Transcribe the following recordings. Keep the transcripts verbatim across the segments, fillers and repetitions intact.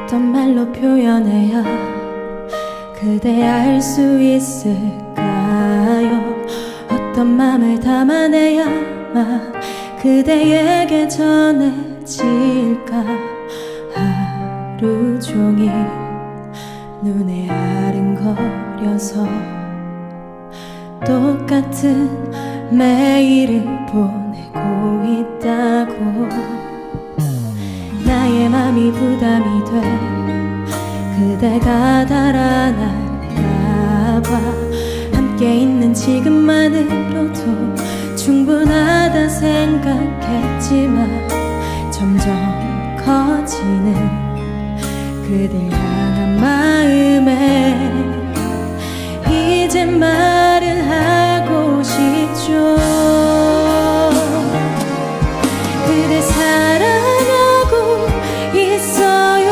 어떤 말로 표현해야 그대 알 수 있을까요? 어떤 맘을 담아내야만 그대에게 전해질까? 하루 종일 눈에 아른거려서 똑같은 매일을 보내고 있다고. 나의 맘이 부담이 돼 그대가 달아날까봐 함께 있는 지금만으로도 충분하다 생각했지만 점점 커지는 그댈 향한 마음에 이제 말을 하고 싶죠. 그대 사랑하고 있어요.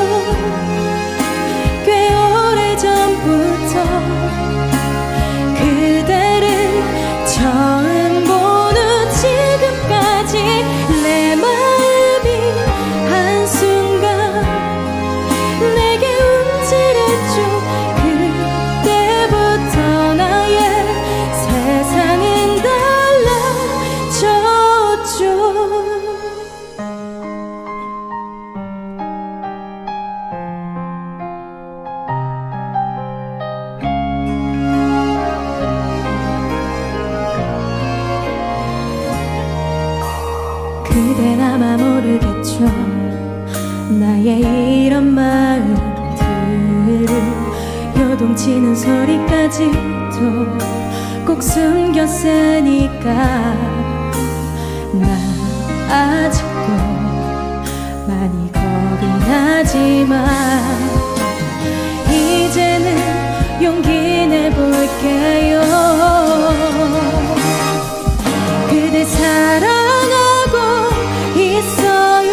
꽤 오래전부터 그대를 처음 본 후 지금까지 내 마음이 한순간 내게 움찔했죠. 그때부터 나의 세상은 달라졌죠. 그댄 아마 모르겠죠. 나의 이런 마음들을 요동치는 소리까지도 꼭 숨겼으니까 난 아직도 많이 겁이 나지만 이제는 용기 내볼게요. 그대 사랑하고 있어요.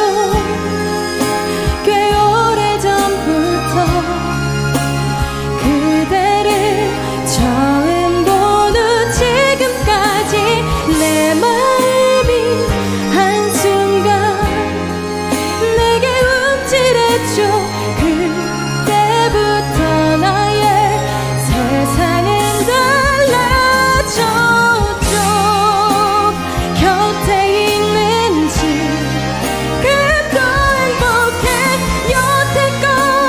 꽤 오래전부터 그대를 처음 본 후 지금까지 내 마음이 한순간 내게 움찔했죠. 그때부터 나의 세상은 달라졌죠. 곁에 있는 지금도 행복해. 여태껏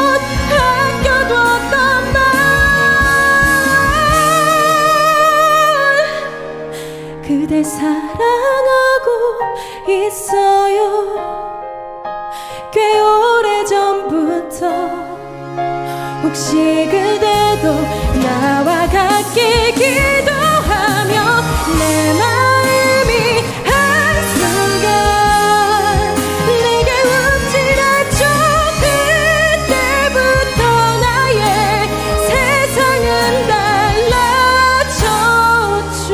아껴뒀던 말 그대 사랑하고 있어요. 꽤 오래전부터 혹시 그대도 나와 같게 기도하며 내 마음이 한순간 내게 움찔했죠. 그때부터 나의 세상은 달라졌죠.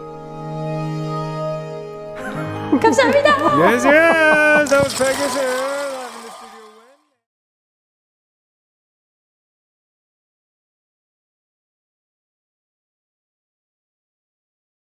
감사합니다. Yes, yes. That was Pegasus.